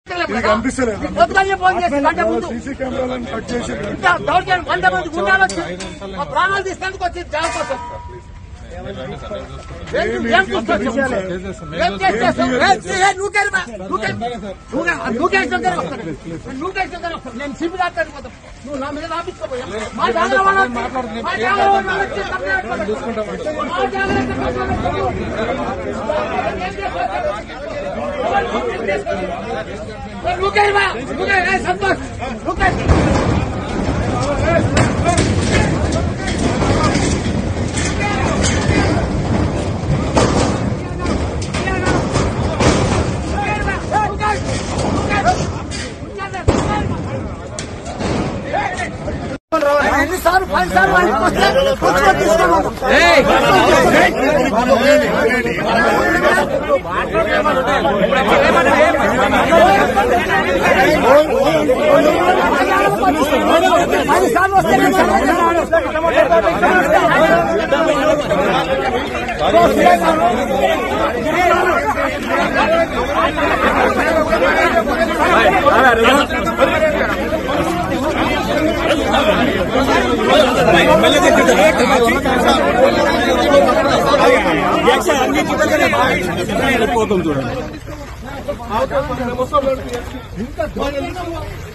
పొద్దుగానే phone చేసి గంట ముందు దౌర్జన్యం 100 మంది గుండాలు వచ్చి ప్రాణాలు తీసేందుకు వచ్చి జాబ్ కోసం నేను సిపి రాస్తాను నువ్వు నా మీద రాపించుకోపోయా మా సంతోష్ ఎన్నిసార్లు 10 సార్లు చూడండి